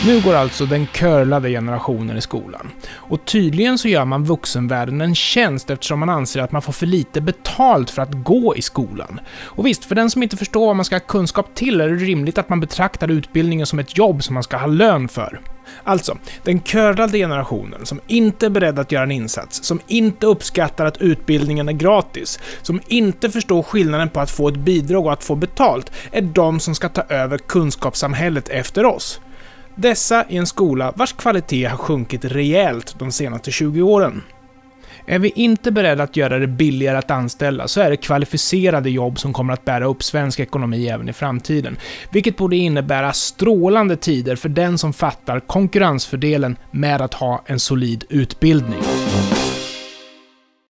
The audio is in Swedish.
Nu går alltså den curlade generationen i skolan. Och tydligen så gör man vuxenvärlden en tjänst eftersom man anser att man får för lite betalt för att gå i skolan. Och visst, för den som inte förstår vad man ska ha kunskap till är det rimligt att man betraktar utbildningen som ett jobb som man ska ha lön för. Alltså, den curlade generationen som inte är beredd att göra en insats, som inte uppskattar att utbildningen är gratis, som inte förstår skillnaden på att få ett bidrag och att få betalt, är de som ska ta över kunskapssamhället efter oss. Dessa i en skola vars kvalitet har sjunkit rejält de senaste 20 åren. Är vi inte beredda att göra det billigare att anställa så är det kvalificerade jobb som kommer att bära upp svensk ekonomi även i framtiden. Vilket borde innebära strålande tider för den som fattar konkurrensfördelen med att ha en solid utbildning.